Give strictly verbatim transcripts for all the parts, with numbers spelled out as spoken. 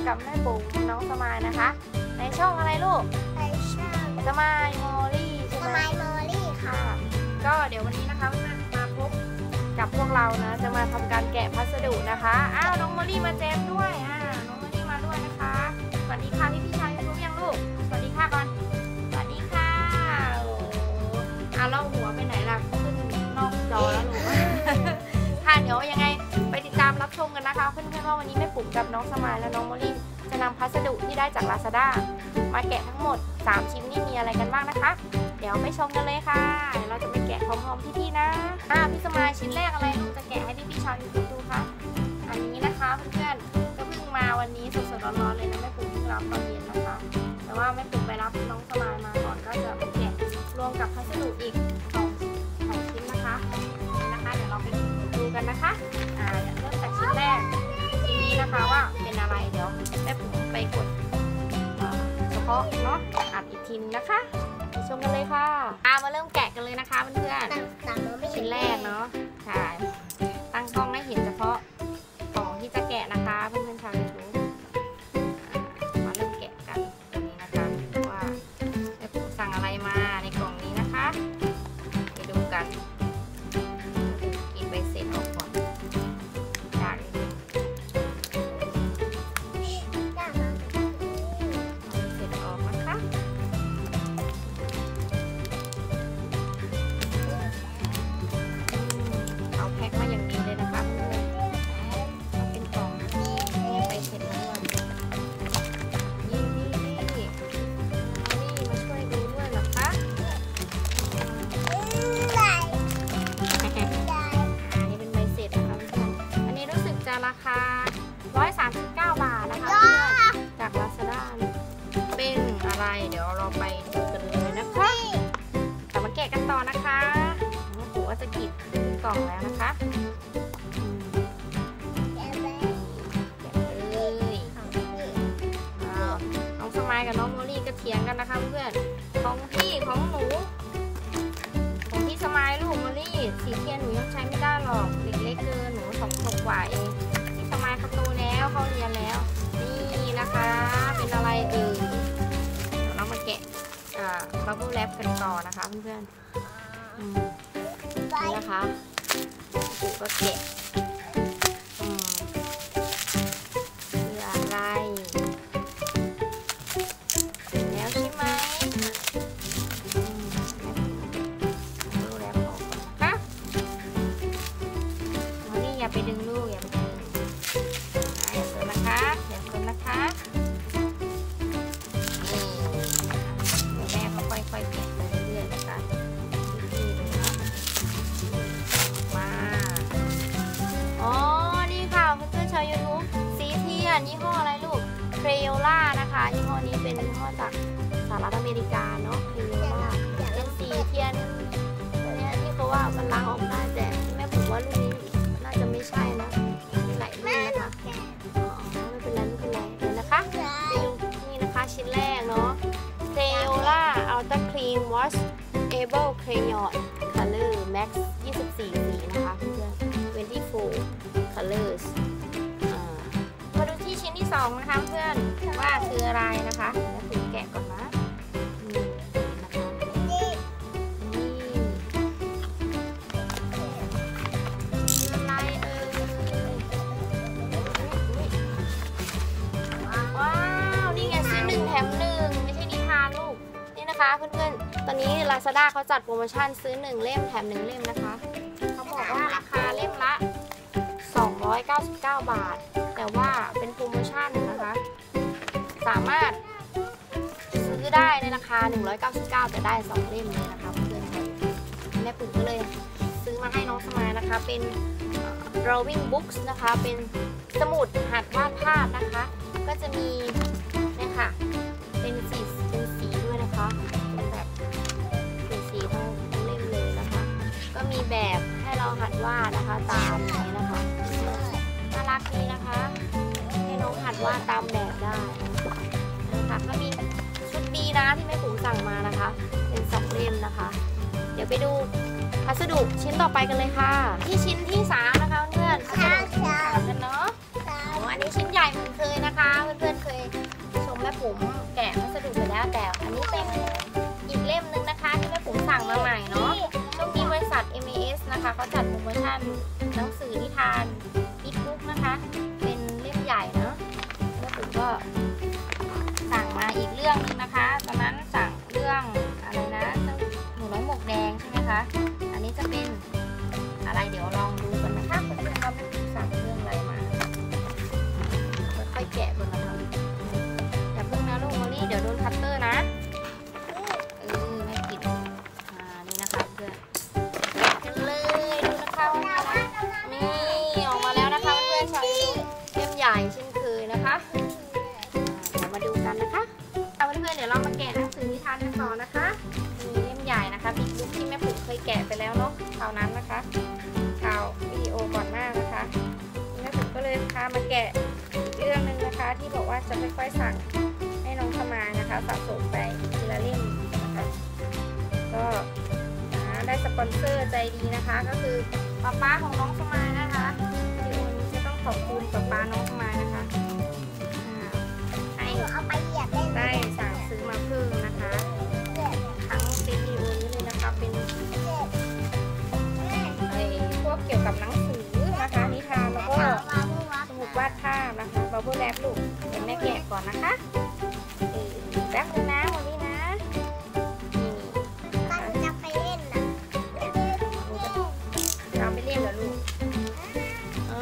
กับแม่ปุ๋มน้องสมายนะคะในช่องอะไรลูกในช่องสมายโมลี่ใช่ไหมสมายโมลี่ค่ะก็เดี๋ยววันนี้นะคะมาพบกับพวกเรานะจะมาทำการแกะพัสดุนะคะอ้าวน้องโมลี่มาแจมด้วยอ่าน้องโมลี่มาด้วยนะคะสวัสดีค่ะพี่พี่ชายยูทูบยังลูกสวัสดีค่ะก่อนสวัสดีค่ะโอ้อ่าเราหัวไปไหนล่ะขึ้นนอกจอแล้วลูกค่ะเดี๋ยวยังไงไปติดตามรับชมกันนะคะเพื่อนๆว่าวันนี้แม่ปุ๋มกับน้องสมายและน้องโมลี่จะนำพัสดุที่ได้จาก ลาซาด้า มาแกะทั้งหมดสามชิ้นนี่มีอะไรกันบ้างนะคะเดี๋ยวไปชมกันเลยค่ะเราจะไปแกะพร้อมๆพี่ๆนะอ่าพี่สมายชิ้นแรกอะไรลูกจะแกะให้พี่ๆชาวยูทูบดูคะอันนี้นะคะเพื่อนๆก็เพิ่งมาวันนี้สดๆร้อนๆเลยนะแม่ปุ๋มเพิ่งรับตอนเย็นนะคะแต่ว่าแม่ปุ๋มไปรับน้องสมายมาก่อนก็จะไปแกะรวมกับพัสดุอีกสองชิ้นนะคะนี่นะคะเดี๋ยวเราไปดูกันนะคะอ่าเริ่มจากชิ้นแรกชิ้นนี้นะคะว่าเป็นอะไรเดี๋ยวแม่ปุ๋มไปกดเฉพาะเนาะอัดอีกทีนะคะไปชมกันเลยค่ะอ่ามาเริ่มแกะกันเลยนะคะเพื่อนๆชิ้นแรกเนาะใช่ตั้งกล้องให้เห็นเฉพาะของที่จะแกะนะคะเพื่อนๆชาวยูทูบมาเริ่มแกะกันตรงนี้นะคะว่าแม่ปุ๋มสั่งอะไรมาในกล่องนี้นะคะไปดูกันกินใบเสร็จออกก่อนจากราคาหนึ่งร้อยสามสิบเก้าบาทนะคะจาก ลาซาด้า เป็นอะไรเดี๋ยวเราไปดูกันเลยนะคะแต่มาแกะกันต่อนะคะโอ้โหว่าจะกินกล่องแล้วนะคะแกะเลยน้องสมายกับน้องโมลี่ก็เถียงกันนะคะเพื่อนของพี่ของหนูของพี่สมายลูกโมลี่สีเทียนหนูยังใช้ไม่ได้หรอกเด็กเล็กเกินหนูสองขวบกว่าเองสมายเขาโตแล้วเขาเรียนแล้วนี่นะคะเป็นอะไรเอ่ยเดี๋ยวเรามาแกะอ่าบับเบิ้ลแรปกันต่อนะคะเพื่อนๆนี่นะคะปุ๊กก็แกะคืออะไรแล้วใช่ไหมบับเบิ้ลแรปออกก่อนนะคะนี่อย่าไปดึงลูกอย่าไปดึงอย่าเปิดนะคะอย่าเปิดนะคะนี่แม่เขาค่อยๆแกะไปเรื่อยๆนะคะดีๆเลยเนาะมาอ๋อนี่ค่ะเพื่อนๆชาวยูทูบสีเทียนยี่ห้ออะไรลูกเครโอล่านะคะยี่ห้อนี้เป็นยี่ห้อจากสหรัฐอเมริกาเนาะเครโอล่าเป็นสีเทียนเนี่ยที่เขาว่ามันล้างออกได้แต่แม่ผมว่ารุ่นนี้น่าจะไม่ใช่นะหลายรุ่นนะคะอ๋อไม่เป็นไรไม่เป็นไรเดี๋ยวนะคะไปดูนี่นะคะชิ้นแรกเนาะเครโอล่าอัลตร้าคลีนวอชเอเบิลเครยอนคัลเลอร์แม็กซ์ยี่สิบสี่สีนะคะเพื่อนๆยี่สิบสี่ colors มาดูที่ชิ้นที่สองนะคะเพื่อนว่าคืออะไรนะคะเดี๋ยวถึงแกะก่อนนะนี่นะคะนี่คืออะไรเอ่ยว้าวนี่ไงซื้อหนึ่งแถมหนึ่งไม่ใช่นิทานลูกนี่นะคะเพื่อนๆตอนนี้ ลาซาด้า เขาจัดโปรโมชั่นซื้อหนึ่งเล่มแถมหนึ่งเล่มนะคะเขาบอกว่าราคาเล่มละสองร้อยเก้าสิบเก้าบาทแต่ว่าเป็นโปรโมชั่นนะคะสามารถซื้อได้ในราคาหนึ่งร้อยเก้าสิบเก้าแต่ได้สองเล่มเลยนะคะเพื่อนๆแม่ปุ๋มก็เลยซื้อมาให้น้องสมายนะคะเป็น drawing books นะคะเป็นสมุดหัดวาดภาพนะคะก็จะมีเนี่ยค่ะเป็นสีเป็นสีด้วยนะคะเป็นแบบเป็นสีทั้งเล่มเลยนะคะก็มีแบบให้เราหัดวาดนะคะตามนี้นะคะน่ารักดีนะคะให้น้องหัดวาดตามแบบได้นะคะก็มีชุดบีนะที่แม่ปุ๋มสั่งมานะคะเป็นสองเล่มนะคะเดี๋ยวไปดูพัสดุชิ้นต่อไปกันเลยค่ะที่ชิ้นที่สามนะคะเพื่อนๆพัสดุชิ้นที่สามกันเนาะอันนี้ชิ้นใหญ่เหมือนเคยนะคะเพื่อนๆปุ๋มแกะพัสดุไปแล้วแต่อันนี้เป็นอีกเล่มนึงนะคะที่แม่ปุ๋มสั่งมาใหม่เนาะช่วงนี้บริษัท เอ็ม เอ เอส นะคะเขาจัดโปรโมชั่นหนังสือนิทานอีบุ๊กนะคะเป็นเล่มใหญ่เนาะแม่ปุ๋มก็สั่งมาอีกเรื่องนึงนะคะตอนนั้นสั่งเรื่องอะไรนะหนูน้อยหมวกแดงใช่ไหมคะอันนี้จะเป็นอะไรเดี๋ยวลองดูกันนะคะเพื่อนๆว่าแม่ปุ๋มสั่งเรื่องอะไรมาค่อยๆแกะก่อนนะคะอย่าเพิ่งนะลูกโมลี่เดี๋ยวโดนคัตเตอร์นะเออไม่ปิดอ่านี่นะคะเพื่อนแกะกันเลยดูนะคะว่านี่ออกมาแล้วนะคะเพื่อนๆชาวยูทูบเล่มใหญ่เช่นเคยนะคะเดี๋ยวมาดูกันนะคะเอาเพื่อนๆเดี๋ยวเรามาแกะหนังสือนิทานกันต่อนะคะมีเล่มใหญ่นะคะบิ๊กบุ๊กที่แม่ปุ๋มเคยแกะไปแล้วเนาะคราวนั้นนะคะข่าววิดีโอก่อนหน้านะคะแม่ปุ๋มก็เลยพามาแกะเรื่องนึงนะคะที่บอกว่าจะค่อยๆสั่งให้น้องสมายนะคะสะสมไปทีละเล่มนะคะก็ได้สปอนเซอร์ใจดีนะคะก็คือป๊าป๊าของน้องสมายนะคะที่วันนี้จะต้องขอบคุณป๊าป๊าน้องสมายนะคะให้เอาไปเหยียบได้ไหมได้สั่งซื้อมาเพิ่มนะคะทั้งซีดีโอนี้เลยนะคะเป็นไอ้พวกเกี่ยวกับหนังสือนะคะนิทานแล้วก็สมุดวาดภาพนะคะบับเบิ้ลแรปลูกเดี๋ยวแม่แกะก่อนนะคะแป๊บนึงนะวันนี้นะนี่มันจะไปเล่นนะเราไปเล่นเหรอลูกอ๋อ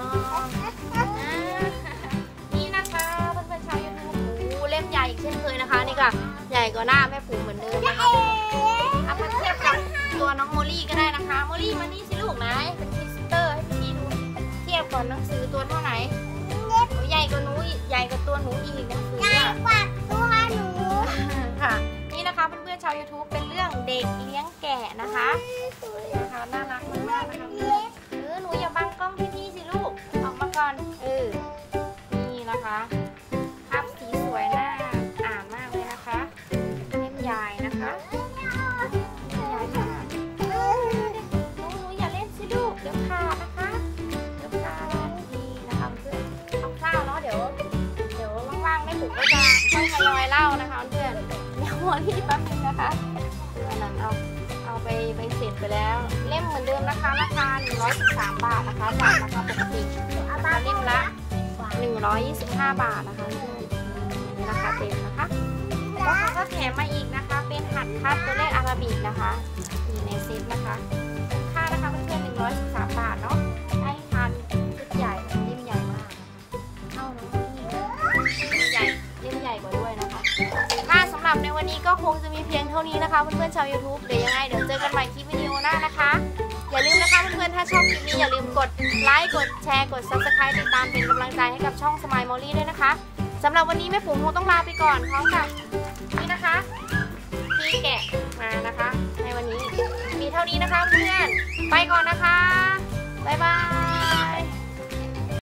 นี่นะคะเพื่อนๆชาวยูทูบโอ้เล่มใหญ่อีกเช่นเคยนะคะนี่ก็ใหญ่กว่าหน้าแม่ปุ๋มเหมือนเดิมนะคะเอามาเทียบกับตัวน้องโมลี่ก็ได้นะคะโมลี่มานี่สิลูกนะเป็นพรีเซนเตอร์ให้พี่ดูเทียบก่อนหนังสือตัวเท่าไหร่ใหญ่กว่าหนูใหญ่กว่าตัวหนูอีกหนังสือใหญ่กว่าตัวหนูค่ะนี่นะคะเพื่อนๆชาว ยูทูบ เป็นเรื่องเด็กเลี้ยงแกะนะคะนะคะน่ารักมากๆนะคะเพื่อนเออหนูอย่าบังกล้องพี่ๆสิลูกออกมาก่อนเออนี่นะคะภาพสีสวยน่าอ่านมากเลยนะคะเล่มใหญ่นะคะใหญ่มากหนูหนูอย่าเล่นสิลูกเดี๋ยวขาดนะคะเดี๋ยวขาดดีนะคะเพื่อนคร่าวๆเนาะเดี๋ยวเดี๋ยวว่างๆไม่ถูกก็จะค่อยทยอยเล่านะคะเพื่อนเดี๋ยวหัวที่แป๊บนึงนะคะคืออันนั้นเอาเอาไปไปเสร็จไปแล้วเล่มเหมือนเดิมนะคะราคาหนึ่งร้อยสิบสามบาทนะคะจากราคาปกติราคาเล่มละหนึ่งร้อยยี่สิบห้าบาทนะคะเพื่อนนี่ราคาเต็มนะคะแล้วเขาก็แถมมาอีกนะคะเป็นหัดคัดตัวเลขอาราบิกนะคะมีในเซ็ตนะคะค่านะคะเพื่อนๆหนึ่งร้อยสิบสามบาทเนาะได้ทานชุดใหญ่เล่มใหญ่มากเท่าน้องนี่เล่มใหญ่เล่มใหญ่กว่าด้วยนะคะค่ะสำหรับในวันนี้ก็คงจะมีเพียงเท่านี้นะคะเพื่อนๆชาว ยูทูบ เดี๋ยวยังไงเดี๋ยวเจอกันใหม่คลิปวิดีโอหน้านะคะอย่าลืมนะคะเพื่อนๆถ้าชอบคลิปนี้อย่าลืมกดไลค์กดแชร์กด ซับสไครบ์ ติดตามเป็นกำลังใจให้กับช่องสมายมอลลี่ด้วยนะคะสำหรับวันนี้แม่ปุ๋มคงต้องลาไปก่อนพร้อมกับนี่นะคะที่แกะมานะคะในวันนี้มีเท่านี้นะคะเพื่อนไปก่อนนะคะบ๊ายบาย